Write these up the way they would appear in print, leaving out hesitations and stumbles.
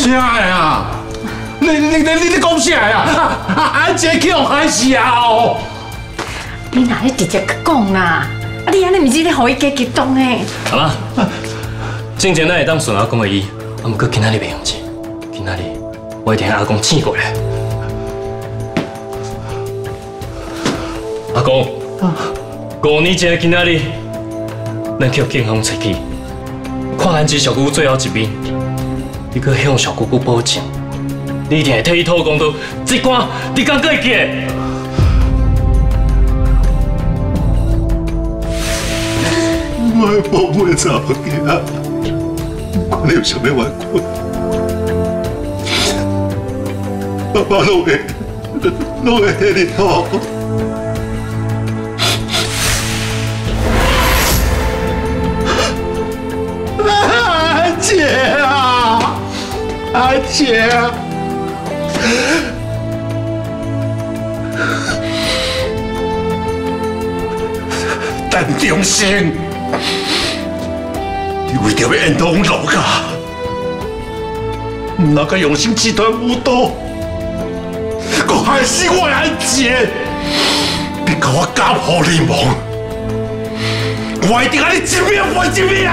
啥呀？你讲啥呀？安杰去互害死啊！哦， 你哪会直接讲啦？啊，你安尼毋是咧互伊加激动诶？ 好啦，之前咱会当顺阿公的意，啊，毋过今仔日袂用钱，今仔日我一定阿公请过来。阿公，5年前的今仔日，咱去警方找去，看安吉小姑姑最后一面，你搁向小姑姑保证，你一定会替伊讨公道，这关你敢过会记？ 我保袂走嘅，看你有啥物冤屈，爸爸拢会替你讨。安姐啊，安姐啊！陈忠生，你为着要沿通路噶，唔能够用心集团舞蹈，我害死我的安姐，你甲我家破人亡，我一定让你一命还一命！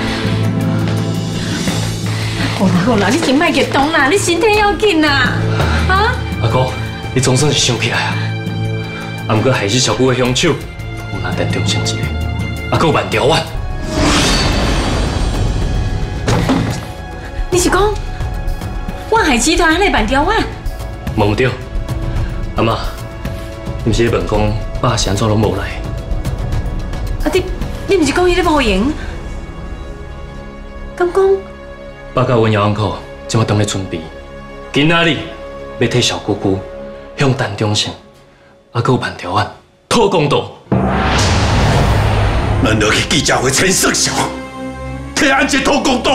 好啦，你先莫激动啦，你身体要紧啦，啊！ 阿哥，你总算是想起来啊！啊，毋过害死小姑的凶手，有咱陈忠生一个，啊，搁有万条丸。 你是讲万海集团那万条丸？ 无对，阿妈，你毋是咧问讲爸是安怎拢无来？ 啊，你毋是讲伊咧无闲？敢讲？ 爸甲阮姚uncle今麦当咧准备，今仔日要替小姑姑向陈忠生，啊，搁有万条丸讨公道。 咱要去记者会签色相，替安杰讨公道。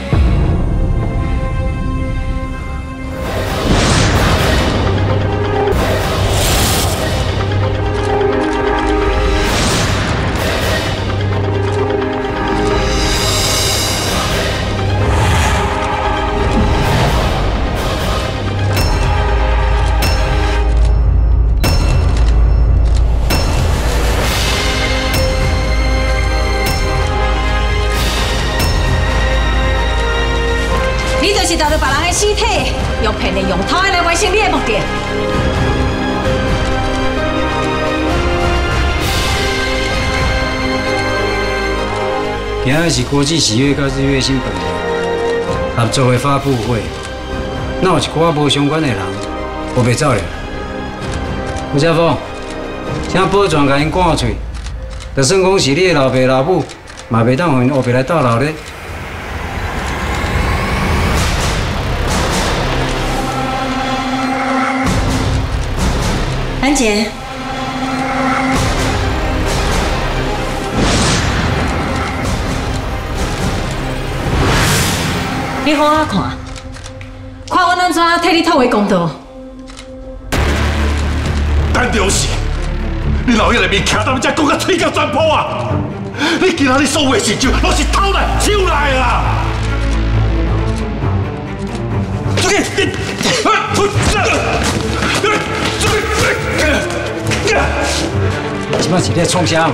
是拿着别人的尸体，用骗的、用偷的来完成你的目的。 今仔是国际喜悦甲日月新本合作的发布会，哪有一寡无相关的人，我袂走了。吴家峰，请保全甲因赶出去，就算讲是你的老爸老母，嘛袂当互因后壁来斗闹咧。 安姐，你好好看，看我安怎替你讨回公道。 陈忠生，你老爷内面徛到只讲甲嘴角全破啊！你今仔日所有的成就，拢是偷来抢来的啦！出去！ 即摆是咧创啥？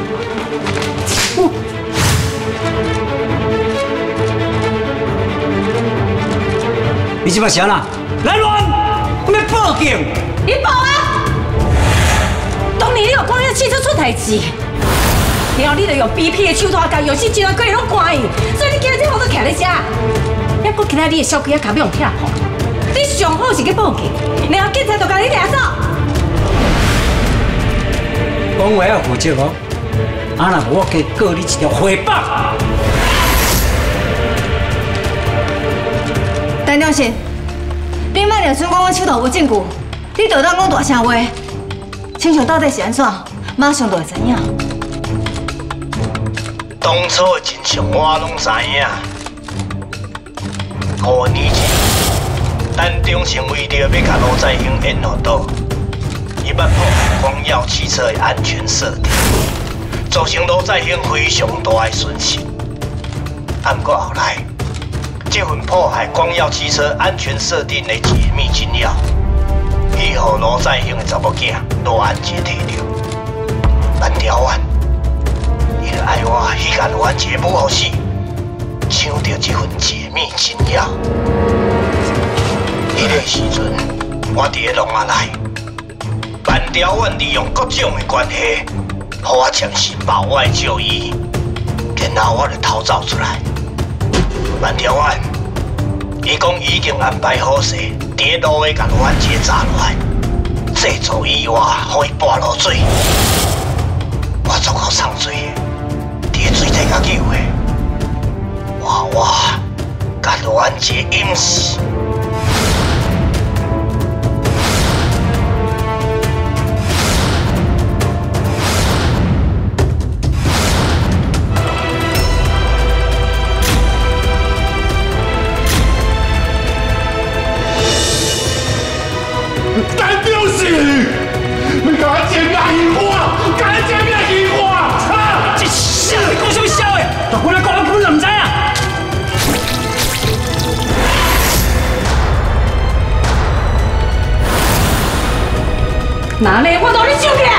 你即摆是安那？来乱！我要报警！ 你报啊！当年你有讲你汽车出代志，然后你就用 BP 的手段甲游戏集团过拢关伊，所以你今日我都徛咧遮。还佫今仔你的小鬼仔甲要用拆破，你上好是去报警，然后警察就甲你抓走。 讲话要负责哦，啊若无我加告你一条诽谤。 陈忠生，你莫就算讲我手头无证据，你就当讲大声话，真相到底是安怎，马上就会知影。 当初的真相我拢知影。5年前，陈忠生为着要甲罗在兴演互倒，伊捌破坏光耀汽车的安全设定，造成罗在兴非常大的损失。啊，不过后来， 这份破坏光耀汽车安全设定的解密金钥，去互罗在兴的查某囝罗安杰摕到。万条湾，伊就爱我迄间罗安杰母后死，抢到这份解密金钥。迄个时阵，我伫个笼仔内，万条湾利用各种的关系，互我暂时保外就医，然后我就逃走出来。万条湾，伊讲已经安排好势，伫个路尾甲罗安杰抓落来，制造意外，互伊跋落水。我足够送水的，伫个水底甲救的，我甲罗安杰淹死。 干掉死！你甲我前面虚话，甲我前面虚话！啊！ 这笑你讲什么笑的？大官来讲，我根本就唔知啊！ 哪里我都你手起来！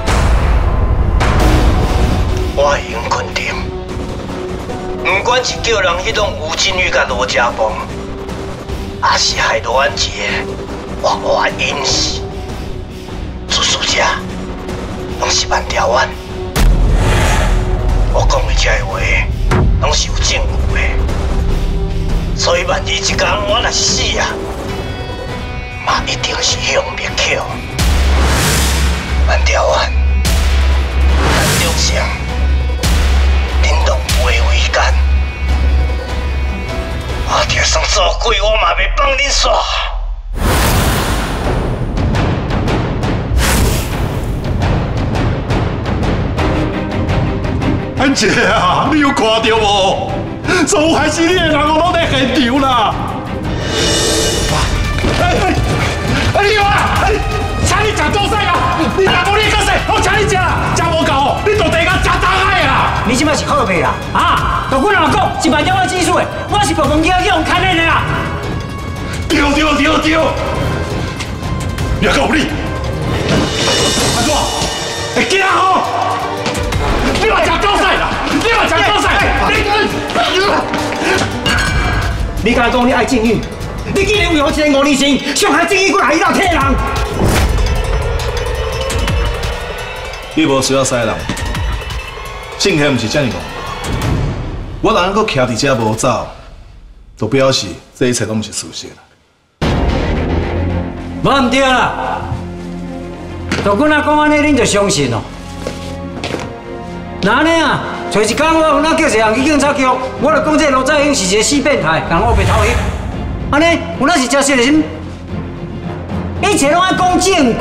我已经肯定，不管是叫人迄种吴金玉甲罗家峰，还是害罗安杰我淹死，主事者拢是万条湾。我讲的这些话，拢是有证据的。所以万一一天我若死啊，嘛一定是向灭口。万条湾，咱中上，恁拢有话为干。我就算做鬼，我嘛袂放恁煞。 安杰啊，你有看到无？所有害死你的人，我拢在现场啦！你啊！请你食早餐啊！你若无你个说，我请你食啦，食无够，你就地甲食大海啊！ 你即摆是好袂啦？啊！大官若讲是万条湾技术的，我是部门去用看的啦。 对！你要告你？安怎？会惊吼？你嘛食早餐啦！你嘛食早餐！ 你敢讲你爱正义？你竟然为何一个5年前伤害正义，搁来伊老替人？ 你无需要杀人，性格不是这样讲。我人搁徛伫遮无走，就表示这一切拢不是事实。 无唔对啦，大官啊讲安尼，恁就相信哦。那安尼啊，找一天我有哪叫一个人去警察局，我就讲这罗在英是一个死变态，共我被偷袭。安尼有哪是真实的心？一切拢爱讲证据。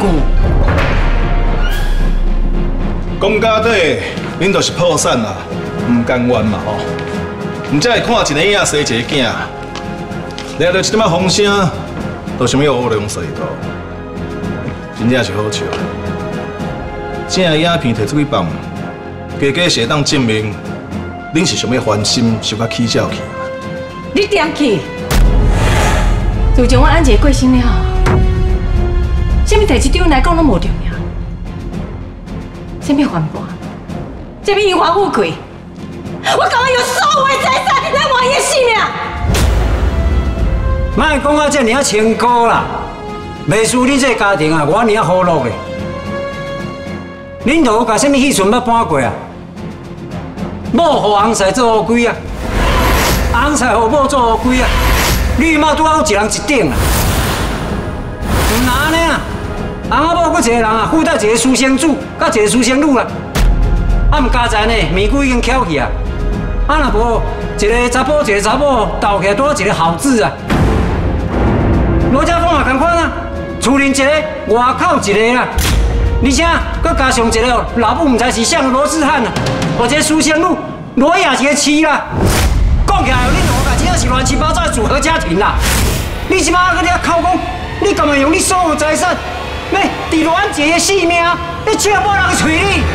讲到底，恁就是破产啦，唔甘愿嘛吼。唔才会看一个影生一个囝，掠到一点仔风声，都想要乌龙水道，真正是好笑。正个影片摕出去放，加是会当证明恁是想要翻心，想要起笑去。 你点去？自从我安杰过身了，什么代志对阮来讲拢无重要。什么反叛？什么荣华富贵？我干嘛用所有的财产来换伊的性命？ 莫讲啊，这尔啊清高啦，袂输你这家庭啊，我尔啊好乐的。恁都有甲什么戏船捌搬过啊？某互翁婿做乌龟啊，翁婿互某做乌龟啊，绿帽拄好一人一顶啊。唔那安尼啊，翁仔某搁一个人啊，附带一个私生子，甲一个私生女啦。啊，毋加在呢，面具已经翘去啊。啊，若无一个查甫一个查某斗起来，拄好一个好字啊。罗家峰也同款啊，厝里一个，外口一个啦。而且搁加上一个老母，毋知是像罗志汉啊，或者苏仙路罗雅一个妻啦。讲起来，恁两个真正是乱七八糟的组合家庭啦。你即马搁咧口讲，你干嘛用你所有财产，要伫罗安杰的性命，你笑无人会找你？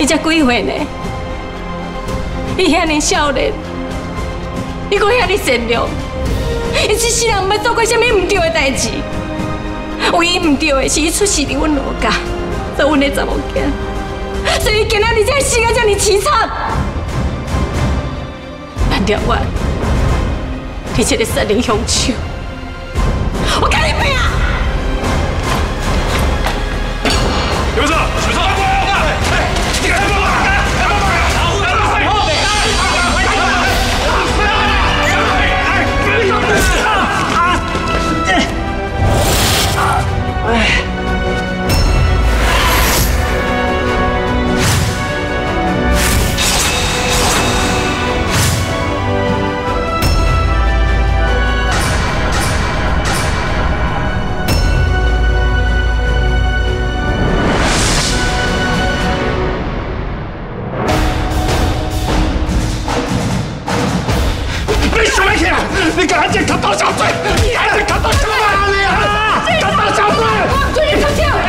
你才几岁呢？伊遐尼少年，伊阁遐尼善良，伊一世人毋捌做过啥物唔对的代志。唯一唔对的是伊出世伫阮老家，做阮的查某囝，所以今仔日才死啊遮尼凄惨。蓝调我，你这个杀人凶手，我跟你拼！ 有事？许少，你赶紧帮忙！你赶紧砍刀小嘴！你赶紧砍刀小嘴！砍刀小嘴！ 注意手枪！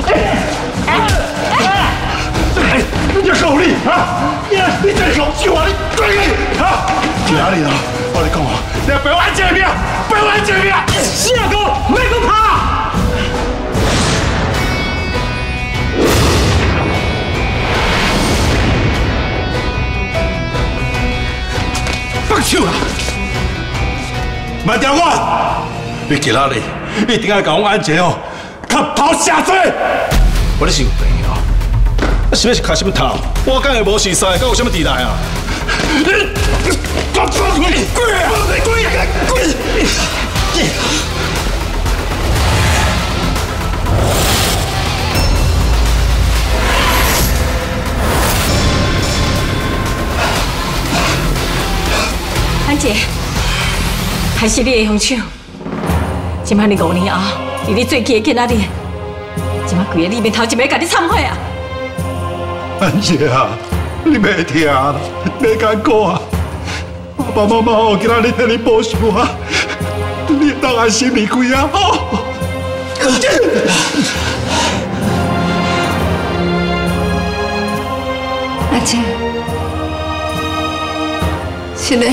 你够力啊！你这老手啊！你对力啊！去哪里了？我跟你讲啊，你不要玩这边，不要玩这边！是啊，哥，没个怕。放手啦！慢点我！你今仔日一定要甲我安全哦，砍头下水！ 我你是有病哦！啊，是要是砍什么头？我敢会无事噻？敢有什么地带啊？ 你滚！ 安姐。还是你的凶手，今摆你5年后，伫你最记的今仔日，今摆规个里面头一摆甲你忏悔啊！ 安姐啊，你别听啦，别难过啊！爸爸妈妈哦，今仔日替你报仇啊！你当安心离开啊！哦。 阿姐，是嘞。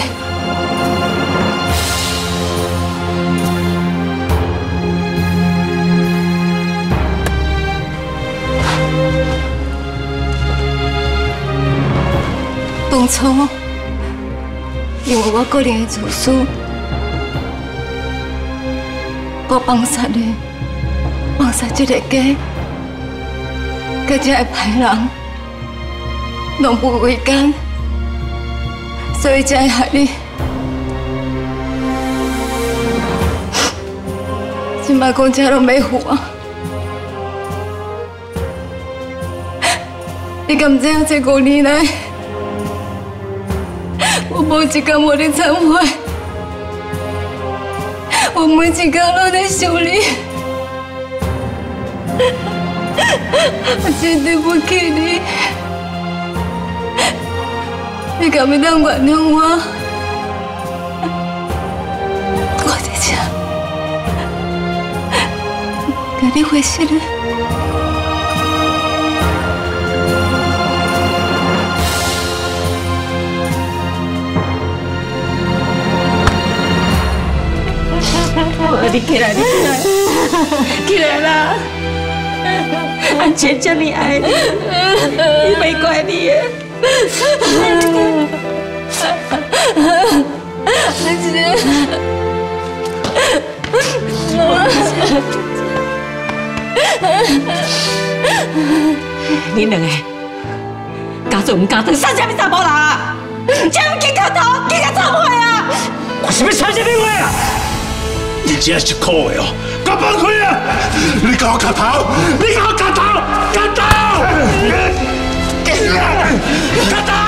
当初，因为我个人的自私，我放杀你，放杀这个家，甲这个歹人，拢不为奸，所以才会害你。现在讲这拢要负啊！你敢知影这5年来？我无一天无咧忏悔，我每一天拢在想你，我真对不起你，你敢要当原谅我？我在这，甲你回信了。 你起来，你起来，起来啦！安姐这么爱你，伊没怪你的。 安姐， 你两个家做唔家当，生啥物查某人啊？这样紧磕头，紧甲忏悔啊！ 我是要参什么话啊？你真是苦的哦！我放开啊！你给我磕头！你给我磕头！磕头！磕头！